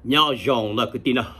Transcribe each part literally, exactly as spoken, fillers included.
nhỏ rộng là cái tin nào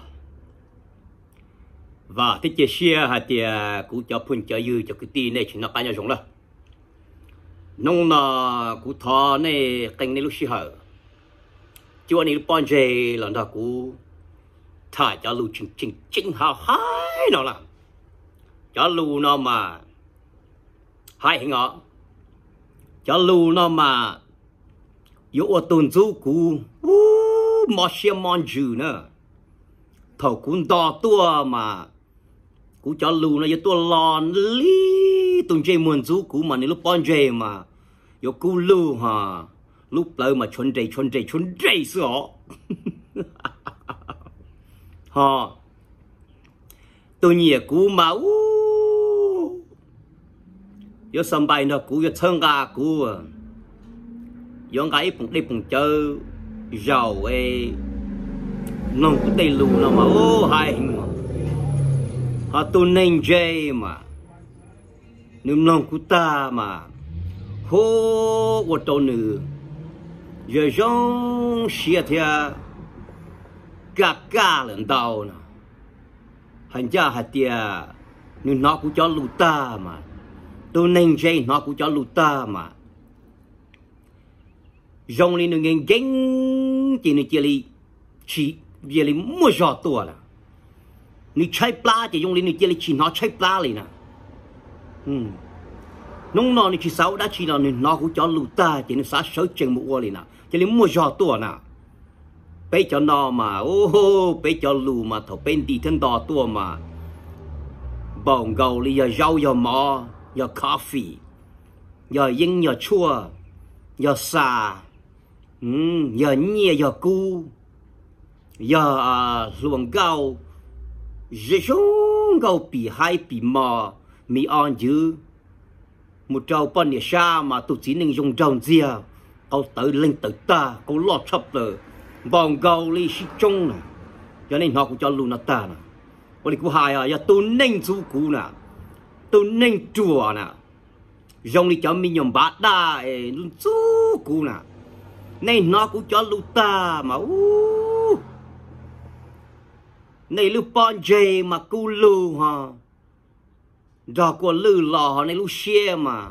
và thế chia sẻ hay thì cũng cho phun cho dư cho cái tin này chỉ nó cái nhỏ rộng đó nông là cũng thọ này cảnh này lúc xí hở chúa này lúc bao giờ là nó cũng thả cho lù chính chính chính hào hai nó là cho lù nó mà hai hình ngõ cho lù nó mà yếu ở tuần du cũ mà xem mòn dữ nữa thầu cũng to tua mà cũng cho lù nó yếu tua lòn lý tuần chơi muôn du cũ mà nếu lúc bon chơi mà yếu cũ lù hả lúc lâu mà chuẩn dây chuẩn dây chuẩn dây sữa hả tôi nhỉ cũ mà yếu sân bay nó cũ yếu thân ga cũ yếu cái bụng đi bụng chơi giàu ấy nông cũng tây lù nó mà ô hai hình họ tu nên dây mà nếu nông của ta mà hô của tôi nữ giờ giống xia thia cả cả lần đầu nè hành gia hạt tia nếu nó cũng cho lù ta mà tu nên dây nó cũng cho lù ta mà giống như người gánh chỉ người chia li chỉ về li mua giò tua là người chạy pla chỉ dùng li người chia li chỉ nó chạy pla li nè, nông nọ người chỉ sáu đã chỉ là người nó cũng cho lù ta chỉ người sáu sáu chừng một li nè, chỉ li mua giò tua nè, bây cho nó mà ô hô bây cho lù mà thầu bên đi thân đò tua mà, bồng gầu li giờ rau giờ mò giờ coffee giờ yên giờ chua giờ xà giờ nhẹ giờ cu giờ luồng gạo giờ giống gạo bị hai bị mò mi on dữ một trâu bận địa sa mà tụi chỉ nên dùng trâu dìa câu tới lên tới ta câu lọt sập rồi bong gạo li xí trông nè cho nên họ cũng cho luôn nó ta nè còn cũng hai à giờ tôi nên chú cú nè tôi nên chùa nè dùng đi cho mình nhom bát đa luôn chú cú nè này nó cũng cho lũ ta mà uh. này lũ bon jay mà cu lù ha đó của lù lò này lũ xe mà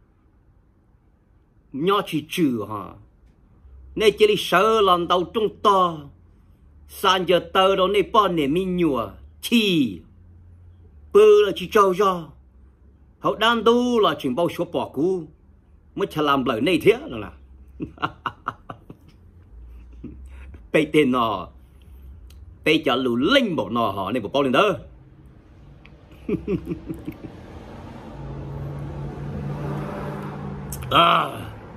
nhỏ chỉ trừ ha này chỉ đi sợ lần đầu trung to san giờ tơ đó này bon này mình nhùa chi bơ là chỉ trâu do hậu đan đu là chuyện bao số bỏ cú mới chả làm lời này thế rồi là bây tên nó bây giờ lù linh bộ nó họ này bộ bao lên đó à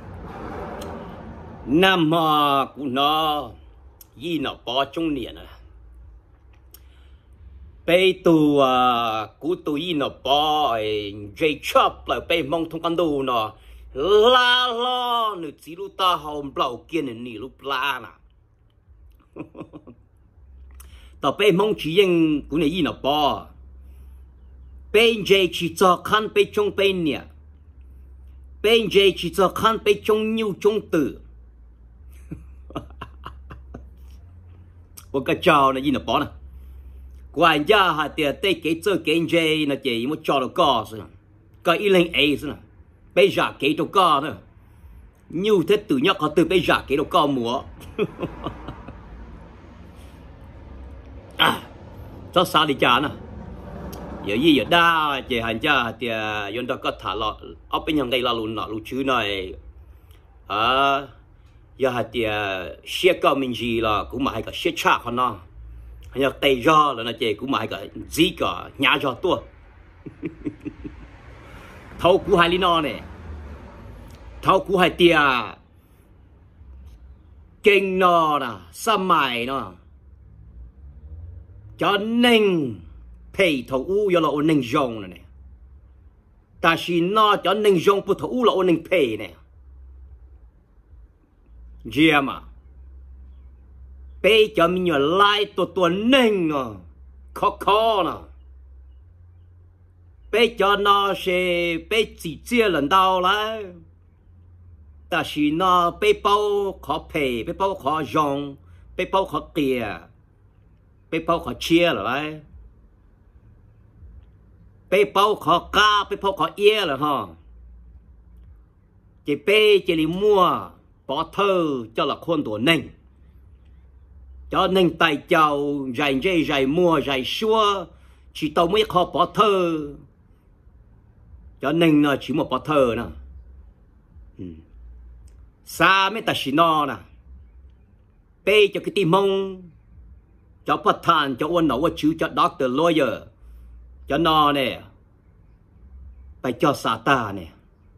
nam mà của nó gì nó bỏ trong niệm à bây tu à của tu gì nó bỏ dây chop lại bây mong thông căn đồ nó la lo nữ chỉ lúc ta hòm bầu kia này nỉ lúc la nè tao bây mong chỉ riêng của này gì nó bỏ bây giờ chỉ cho khăn bây trong bây nè bây giờ chỉ cho khăn bây trong nhiều trong tử một cái trò này gì nó bỏ nè ngoài ra hạt tiền tây cái chơi cái dây nó chỉ một trò nó có rồi cái ý lên ấy rồi bây giờ cái đồ co nữa nhiều thế từ nhóc họ từ bây giờ cái đồ co múa à cho sao đi chả nè giờ gì giờ đa chỉ hành cha thì yon đó có thả lọ ở bên nhà đây là luôn nọ luôn chứ này à giờ hạt thì xe cao mình gì là cũng mà hay cả xe chạc họ nó hay là tay do là nó chỉ cũng mà hay cả gì cả nhà do tua thâu cú hai lý no này thâu cú hai tia kinh nó nè sa mày nó cho nên thầy thâu u yo là ôn nên rong này ta chỉ nó cho nên rong bu thâu u là ôn nên thầy này gì mà bây giờ mình nhớ lại tổ tổ nên à khó khó nè bây giờ nó sẽ bây chỉ chia lần đầu lại ta chỉ nó bây bao khó pay bây bao khó dùng bây bao khó kìa bây bao khó chia rồi đấy bây bao khó ca bây bao khó ia rồi ha chỉ bây chỉ đi mua bỏ thơ cho là khuôn tổ nền cho nên tài chào dạy dây dạy mua dạy xua chỉ tao mới khó bỏ thơ cho nên chỉ một bỏ thơ nè xa mấy ta xí no nè bê cho cái tim mông cho phát thàn cho ôn nấu chữ cho doctor lawyer cho nó nè phải cho xa ta nè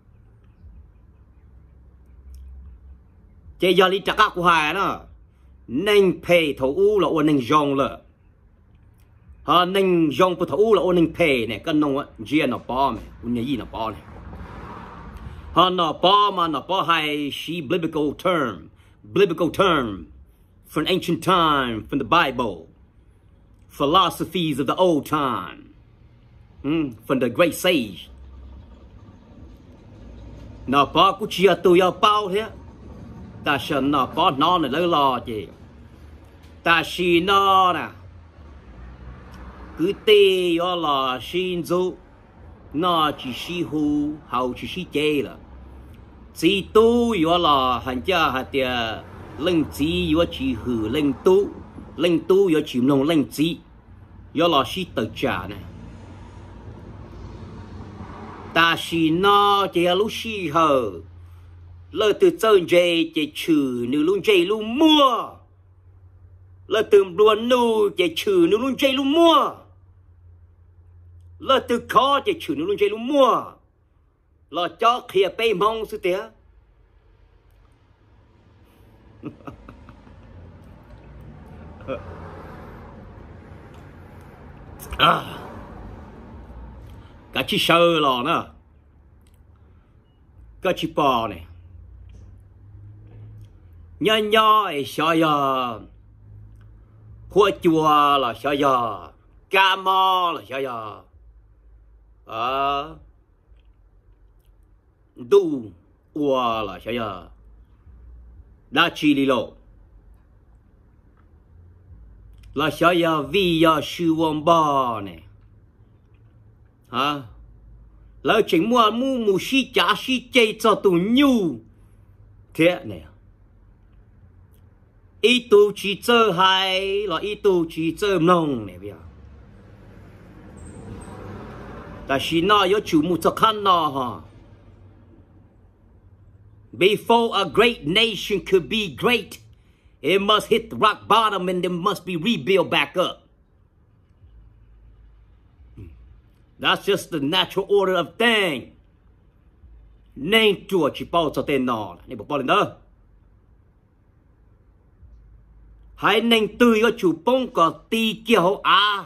chế giờ lý chắc các của hai nó nên pay thấu u là ôn nên dòng lợ họ nên dòng của thấu u là ôn nên pay nè cái nông á chia nó bỏ mày ôn gì nó bỏ này họ nó bỏ mà nó bỏ hai she biblical term biblical term from ancient time from the Bible philosophies of the old time mm, from the great sage nó bỏ cũng chia tôi ao bao thế ta sợ nó bỏ nó này lấy lo gì ta xì nó nè cứ tê yo là xin dụ nó chỉ xì hù hậu chỉ xì chê là chỉ tu yo là hành cha hạt tiề lên chỉ yo chỉ hử lên tu lên tu yo chỉ nông lên chỉ yo là xì tự trả này ta xì nó chỉ là lúc xì hờ lỡ từ chơi dây chỉ trừ nữ luôn dây luôn mua lỡ từ buồn nu chỉ trừ nữ luôn dây luôn mua lỡ từ khó chỉ trừ nữ luôn dây luôn mua lỡ cho khía bay mong sự tía à cả chi sơ lò nữa cả chi bò này nhân nhoi sao giờ hoa chùa là sao giờ ca mò là sao giờ à đu ua là sao giờ đa chi đi lộ là sao giờ vì giờ sư vong bò này hả lỡ chỉ mua mu mu xí trả xí chơi cho tụi nhu thế này ít tu chỉ chơi hay là ít tu chỉ chơi nông này bây giờ ta chỉ nói có chủ một cho khăn nó ha before a great nation could be great it must hit rock bottom and it must be rebuilt back up. That's just the natural order of things. Nên chùa chỉ bao cho tên nó nên bảo lên đó hãy nên tươi có chủ bông có ti kiểu à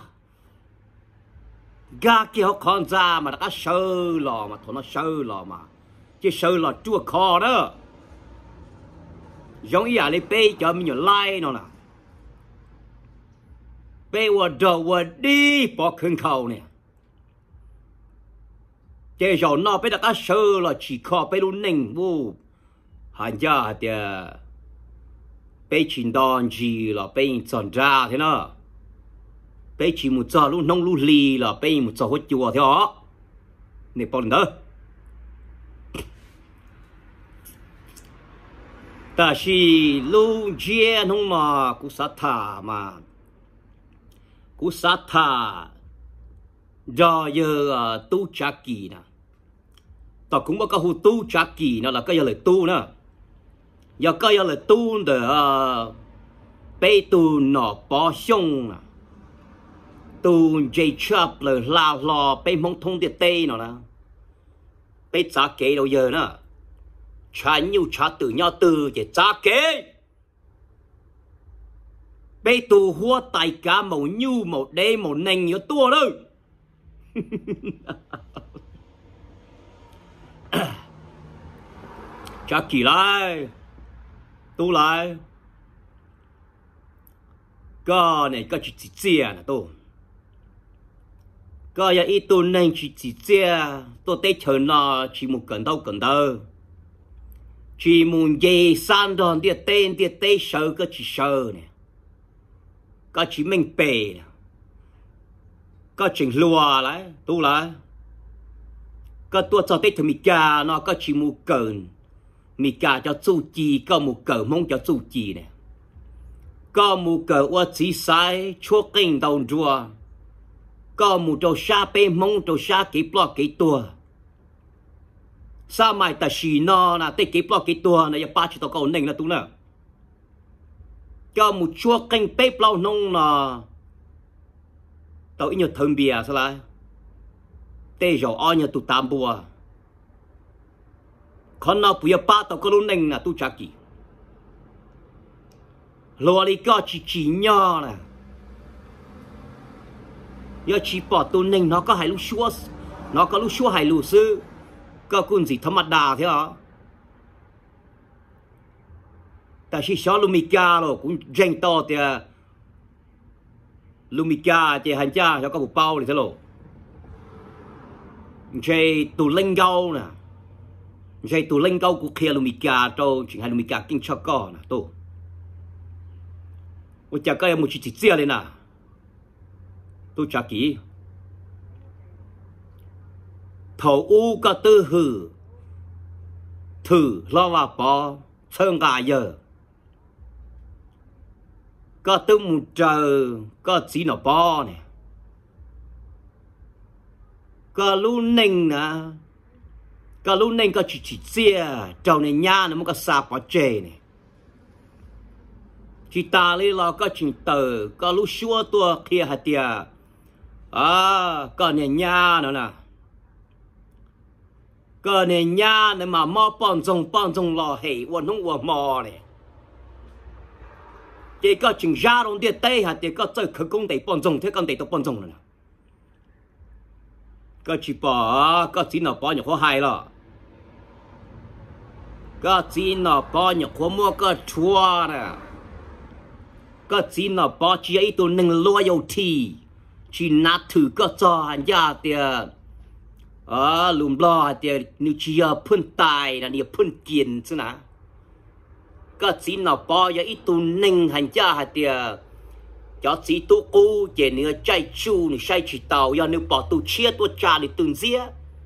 ga kiểu con ra mà đã sơ lò mà thôi nó sơ lò mà chứ sơ lò chua kho đó giống như là lấy bê cho mình nhiều like nó nè bê qua đầu qua đi bỏ khơi khẩu nè chế rồi nó bây giờ đã sơ là chỉ có bây luôn nền vô hành ra thì bây chỉ đòn gì là bây chọn ra thế nào bây chỉ một giờ luôn nông luôn lì là bây một giờ hốt chùa thế đó này bao nhiêu ta chỉ luôn chia không mà cú sát thả mà cú sát thả do giờ tu trả kỳ nè, ta cũng có cái hồ tu trả kỳ nó là cái giờ là tu nè, giờ cái giờ là tu để bê tu nọ bỏ sông nè, tu dây chập là lao lò bê mong thông địa tây nó nè, bê trả kế đâu giờ nè, trả nhiều trả từ nhau từ để trả kế, bê tu hoa tài cả màu nhu màu đen màu nành nhiều tua đâu. Chắc kỳ lại tu lại cái này cái chỉ chỉ nè tu cái này ít tu nên chỉ chỉ chỉ tu tết chờ nó chỉ một cần đâu cần đâu chỉ muốn dây san đòn địa tên địa tây sợ cái chỉ sợ nè có chỉ mình bể có chỉnh lùa lại tu lại có tua cho tết thì mi ca nó có chỉ mu cờn mi ca cho chu chi có mu cờ mong cho chu chi nè có mu cờ qua chỉ sai chúa kinh đầu rùa có mu trâu sa pe mong trâu sa cái plot cái tua sao mai ta xì nó là tết cái plot cái tua này ba chỉ tao cầu nền là tu nè cho một chúa canh bếp lau nông là tao ít nhiều thơm bìa sao lại tê dầu o nhiều tụ tam bùa con nào bùa ba tao có luôn nành là tu chắc gì lúa đi có chỉ chỉ nhỏ nè giờ chỉ bỏ tu nành nó có hai lú xua nó có lú xua hai lú sư có con gì thâm mặt đà thế hả ta chỉ xóa lumika rồi cũng rèn to thì lumika thì hành cha cho có một bao thì thế lộ chơi tủ linh gâu nè chơi tủ linh gâu của kia lumika cho chỉ hay lumika kinh cho con nè tu tôi chả có một chút chỉ chia lên nè tôi chả kỹ thầu u có tư hử thử lo vào bỏ sơn gà giờ có tư một trời có chỉ nó bò nè có lũ nình nè có lũ nình có chỉ chỉ chia trâu này nha nó mới có xa bỏ chê nè chỉ ta lấy lo có chỉ tờ có lũ xua tua kia hạt tiề à có này nha nữa nè có này nha nó mà mò bòn rồng bòn rồng lò hỉ quần không quần mò nè chỉ có chừng ra đồng địa tây hạt thì có chơi khởi công để bòn rồng thế con để tao bòn rồng rồi nè có chỉ bỏ có chỉ nào bỏ nhiều khó hay rồi có chỉ nào bỏ nhiều khó mua có chua nè có chỉ nào bỏ chỉ ấy tụi nâng loyalty chỉ nát thử có cho hành gia thì à lùm lo thì nếu chỉ ở phun tài là nhiều phun kiền chứ nè có chỉ nào bỏ giờ ít tụi nâng hành gia hạt thì cho chỉ tụ u chỉ nữa chạy chu nữa sai chỉ tàu giờ nếu bỏ tụ chia tụ trà để từng dĩa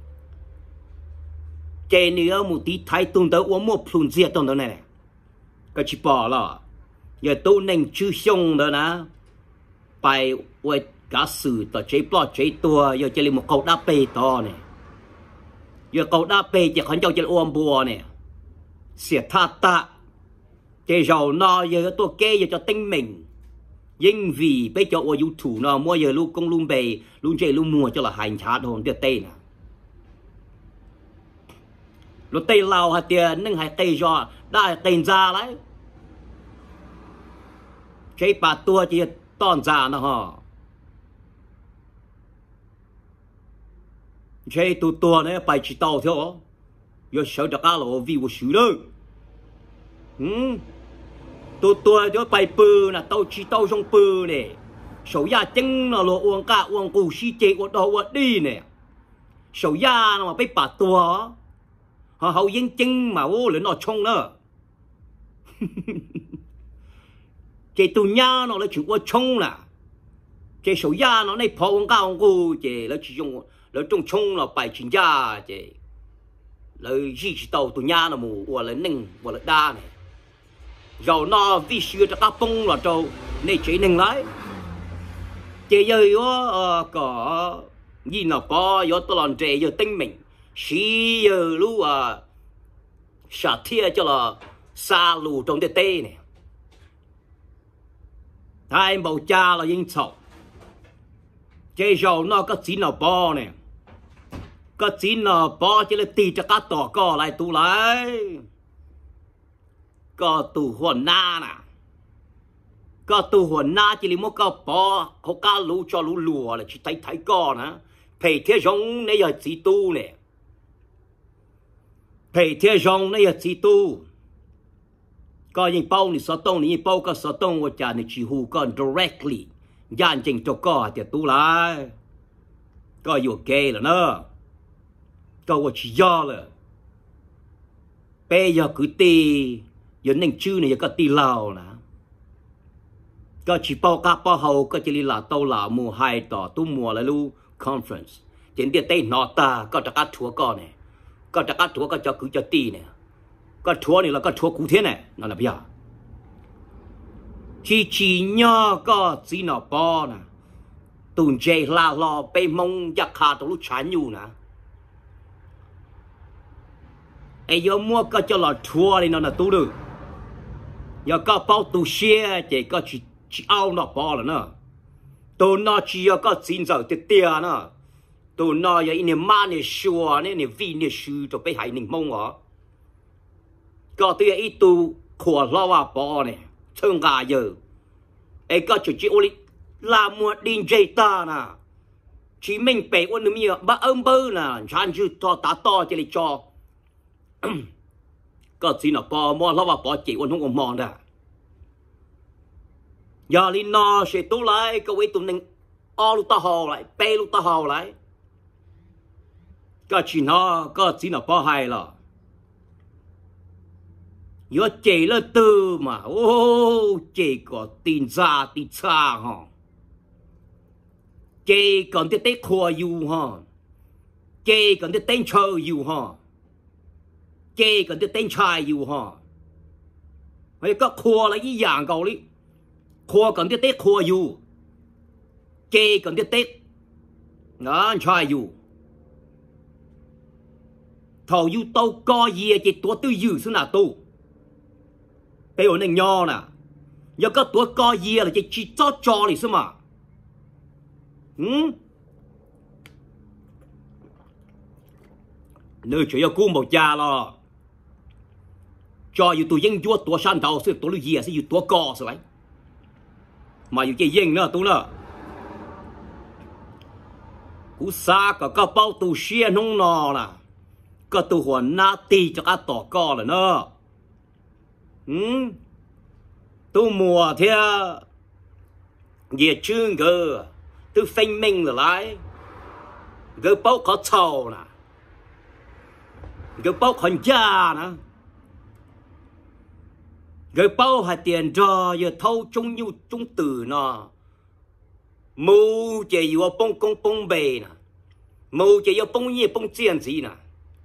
chỉ nữa một tí thái tụi đó uống một phun dĩa tụi đó này có chỉ bỏ là giờ tụ nâng chưa xong đó nè bài với cả sự tao chế bỏ chế tua giờ chỉ là một cậu đá bê to này giờ cậu đá bê chỉ còn cho chỉ ôm bùa này xỉa tha ta chỉ giàu no giờ tôi kê giờ cho tinh mình nhưng vì bây giờ ở YouTube nó mua giờ luôn công luôn bề luôn chơi luôn mua cho là hành chát hồn tiệt tây nè lúc tây lao hạt tiền nâng hạt tây do đã tiền ra đấy chơi bà tua chỉ toàn ra nó hả chơi tụ tua này phải chỉ tàu theo giờ sợ được cả là vì của sự đó tụ tua cho phải bự là tàu chỉ tàu trong bự này số gia chân là lo uống cả uống củ xí chế uống đồ uống đi này số gia mà phải bà tua họ hậu yên chân mà ô lên nó冲nữa chế tụ nhà nó là chỉ uống冲là chế số gia nó này phao uống cả uống củ chế là chỉ dùng là trong冲là bài chính gia chế là gì chỉ tàu tụ nhà nó mù uống là nâng uống là đa này rồi nó vì xưa cho các bông là trâu nên chế nâng lái chế giờ có có gì nào có có tôi làm chế giờ tinh mình xí giờ lu à xả thia cho là xa lù trong tê tê này hai bầu cha là yên sầu chế rồi nó có chỉ nào bò này có chỉ nào bò chỉ là tì cho các tỏ co lại tu lại có tù hồn na nè có tù hồn na chỉ là một cái bò có cá lú cho lú lùa là chỉ thấy thấy con á phải thế giống này giờ chỉ tu nè phải thế giống này giờ chỉ tu có những bao này sao tông này bao có sao tông của cha này chỉ hù con directly gian chỉnh cho con thì tu lại có yêu kê là nó có của chỉ do là bây giờ cứ tì giờ nên chữ này có tì lào nè có chỉ bao cả bao hậu có chỉ là tàu là mùa hai tỏ tu mùa là lu conference trên địa tây nọ ta có cho các chúa con này có cho các chúa có cho cứ cho ti này có chúa này là có chúa cụ thế này nó là bây giờ chỉ chỉ nhớ có gì nó bao nè tụi chơi là lo被蒙一下到lúc chán nhu nè ai giờ mua có cho là chúa này nó là tu được giờ có bao tu xe chỉ có chỉ chỉ ao nó bao là nữa tụi nó chỉ có chín giờ tiệt tiệt nữa tụi nó giờ in mà này xua này này vi này xu cho bị hại ninh mông ó có tụi ít tu khổ lo à bao này thương gà giờ ai có chỉ chỉ oli là một đinh dây ta nè chỉ mình bể ôn nữa ba âm bơ nè chán chứ to tá to cho đi cho có gì nó bỏ mua lo à bỏ chỉ ôn không còn mòn nè giờ đi nó sẽ tu lại cái ấy tụi mình o lúc ta hồ lại bê lúc ta hồ lại có chỉ nó có gì nó bỏ hay là giờ chỉ là từ mà ô chỉ có tin ra tin xa hả chỉ còn cái tết khoa yêu hả chỉ còn cái tên chơi yêu hả chỉ còn cái tên trai yêu hả hay có khoa là ý dạng cầu đi khoa còn cái tết khoa yêu chỉ còn cái tết nó trai yêu thầu yêu tao coi gì chỉตัวtư yêu xứ nào tu bây giờ này nho nè giờ có tuổi coi gì là chỉ chỉ cho cho đi xứ mà ừ nơi chỉ có cú một già lo cho yêu tụi dân chúa tuổi san đầu xứ tuổi gì sẽ yêu tuổi co xứ vậy mà yêu cái dân nữa tu nữa cú xa có có bao tụ xia nông nọ nè có tụ hoàn na ti cho các tỏ co là nữa ừ tu mùa theo nhiệt chương cơ tu phanh minh là lại cơ bao có trầu nè cơ bao còn già nè cơ bao hạt tiền cho giờ thâu chung nhu chung từ nọ mù chỉ yêu bông công bông bề nè mù chỉ yêu bông nhẹ bông chiên gì nè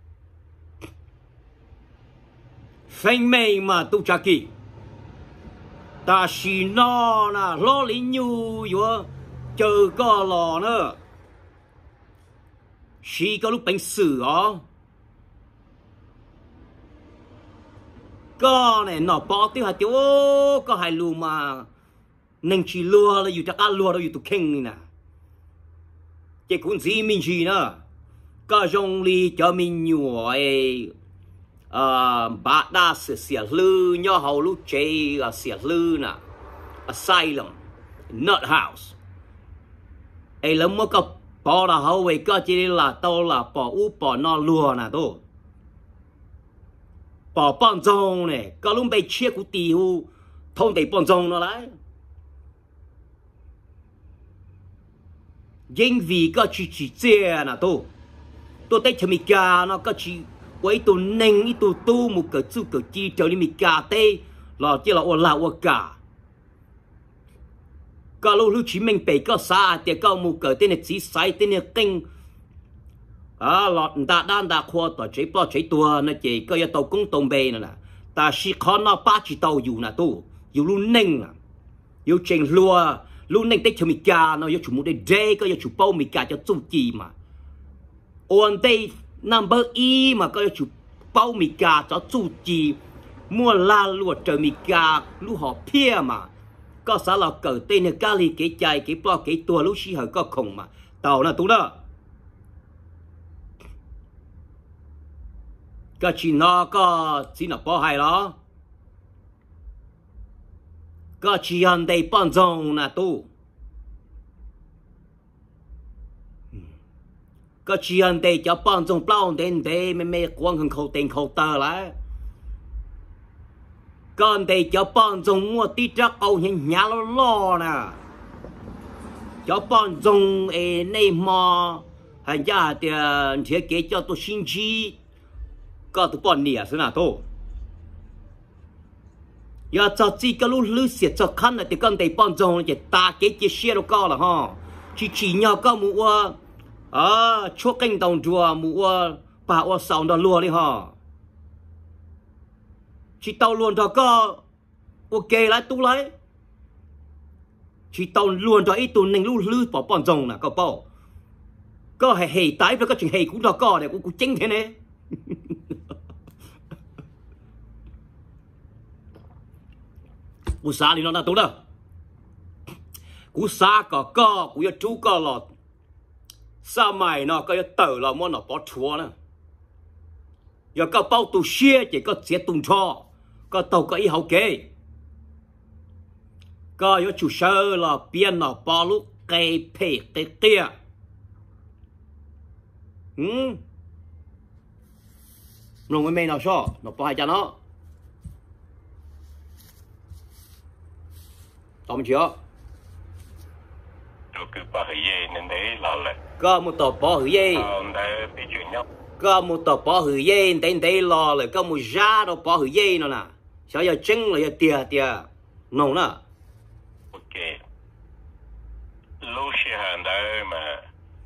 phanh minh mà tu cha kỳ ta xì no nè lo lý nhu vô chờ có lò nữa xì có lúc bánh sử ó có này nó bỏ tiêu hạt tiêu có hai lù mà nên chỉ lùa là dù chắc ăn lùa đâu dù tụ kinh nè cái cuốn gì mình gì nữa có dùng li cho mình nhủa à bà đa sự xỉa lư nhỏ hầu lúc chơi là xỉa lư nè asylum nut house ấy lắm mới có bỏ là hầu vậy có chỉ là tao là bỏ u bỏ nó lùa nè tôi bỏ bọn rồng này có lúc bị chia của tì hu thông để bọn rồng nó lại nhưng vì có chỉ chỉ chia nè tôi tôi thấy cho mình cả nó có chỉ với tôi nên ít tôi tu một cái chú cái chi cho nên mình cả tê là chỉ là ô là ô cả có lúc lúc chỉ mình bị có xa thì có một cái tên là chỉ sai tên là kinh à lọt đã đan đã khoa tao chế bao chế tua nó chỉ có yêu tàu công tông bề nè ta chỉ khó nó ba chỉ tàu dù nè tu dù luôn nên nè dù trình lúa luôn nên tết cho mình cả nó yêu chủ một đây có yêu chủ bao mình cả cho chung chi mà ổn đây number e mà có chủ bao mình cả cho chung chi mua la lúa trời mình cả lúa họ pia mà có sao là cờ tên là cá li cái chạy cái bao cái tua lúc xí hơi có khổng mà tàu là tu đó cái chuyện nó có chỉ là bao hay đó cái chuyện đây bao nhiêu là tu cái chuyện đây cho bao nhiêu bao đến đây mấy mấy quan hàng khẩu tiền khẩu tờ lại còn đây cho bao nhiêu mua tí trắc âu hiện nhà lo lo nè cho bao nhiêu ấy này mà hành gia tiền thiết kế cho tôi xin chi có tụ bọn nịa xứ nào tô giờ cho chỉ cái lúc lư xiết cho khăn là thì con tay bọn rồng chỉ ta cái chiếc xe đâu có là ha chỉ chỉ nhau có mua à chuột canh đồng chùa mua bà ô sòng đó luôn đi ha chỉ tàu luôn đó có ok lại tu lấy chỉ tàu luôn đó ít tu nên lúc lư bỏ bọn rồng nè có bao có hệ hệ tái với các chuyện hệ cũng đó có để cũng cũng chính thế này cú xa thì nó là tốt đâu cú xa có có cú chú có là xa mày nó có tử là món nó bỏ chúa nè giờ có bao tù xe chỉ có chết tung cho có tàu có ý hậu kế có yếu chủ sơ là biên nó bỏ lúc cây phê cái kia ừ rồi mấy nào sao nó bỏ hai cha nó tóm chưa có một tàu bỏ hử dây có một tàu bỏ hử dây đến đây lò lại có một giá đâu bỏ hử dây nó nè sao giờ trứng là giờ tiệt tiệt nồng nè ok lúc xưa hàng đấy mà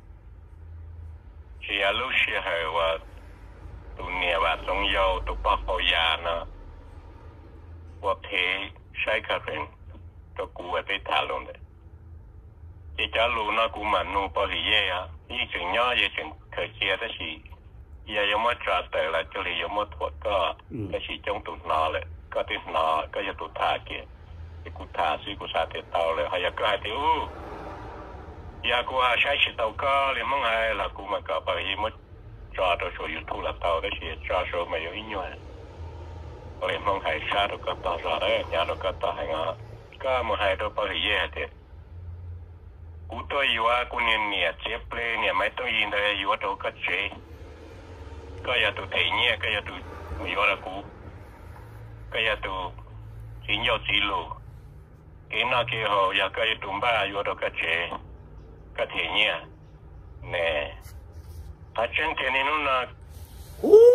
chỉ là lúc xưa hàng và tụi nhà bà sống giàu tụi bà họ già nó và thế sai cả rồi cho cụ ở đây thả luôn đấy chỉ cho luôn nó cũng mà nô bảo hiểm à như chừng nhỏ như chừng thời kia đó thì giờ有冇抓到啦？这里有冇脱个？那是种土拿嘞，个啲拿个要土塔嘅，你古塔是古啥地道嘞？还有个还丢，呀古还晒是道个，你蒙还啦古嘛个把伊冇抓到说有土啦道，那是抓说没有音乐，我哋蒙还杀到个道抓嘞，伢到个道系啊，个冇还到把伊嘢嘅。กูตัวอยู่ว่ากูเนี่ยเนี่ยเจ็บเลยเนี่ยไม่ต้องยินเลยอยู่ว่าตัวก็เจ็บก็อย่าตัวเทียเนี่ยก็อย่าตัวมีว่ากูก็อย่าตัวสินยอดสิลูกินนักเกี่ยวอย่าก็อย่าตัวบ้าอยู่ว่าตัวก็เจ็บก็เทียเนี่ยเนี่ยถ้าเช่นเทียนี่นู่นนะฮู้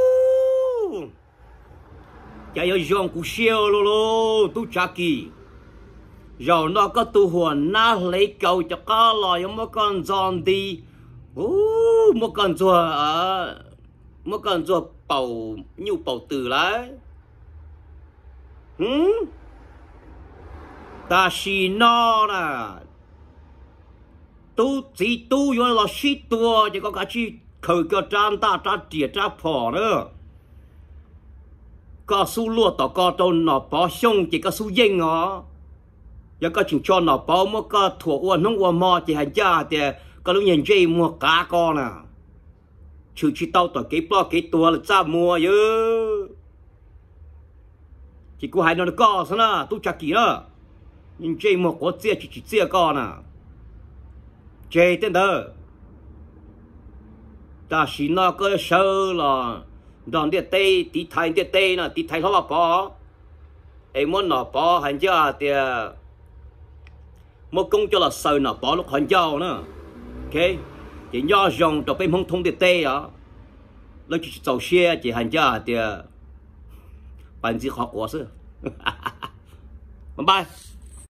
จะ要用กูเชียวโลตู้จักกี้rồi nó có tu hồn na lấy cầu cho có lòi một con giòn đi ô một con rùa ở một con rùa bầu như bầu từ lấy hứ ta xì no nè tu chỉ tu vô là xí tua chỉ có cả chi khởi cái tràn ta tràn tiệt tràn phò nữa có su lúa tao có tôn nó bỏ sông chỉ có su dinh ó giờ có chừng cho nó bao mà có thuộc uốn không uốn mò thì hành gia thì có lúc nhìn dây mua cá con à chừng chỉ tao tao cái bao cái tua là ra mua chứ chỉ có hai nó có sao nè tôi chắc kỹ đó nhìn dây mua có chia chỉ chỉ chia con à dây tên đó ta xin nó có sơ là đòn địa tây tí thái địa tây nè tí thái nó là bỏ em muốn nó bỏ hành gia thì một công cho là sờ nó bỏ lúc hành giao nữa ok chỉ do dòng cho bên không thông địa tây á nó chỉ tàu xe chỉ hành gia thì bạn chỉ học quá xưa bye bye